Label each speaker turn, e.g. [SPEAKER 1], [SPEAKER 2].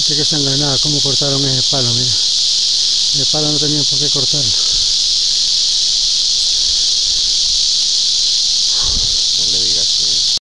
[SPEAKER 1] Fíjate que sanganada, cómo cortaron ese palo, mira. El palo no tenían por qué cortarlo.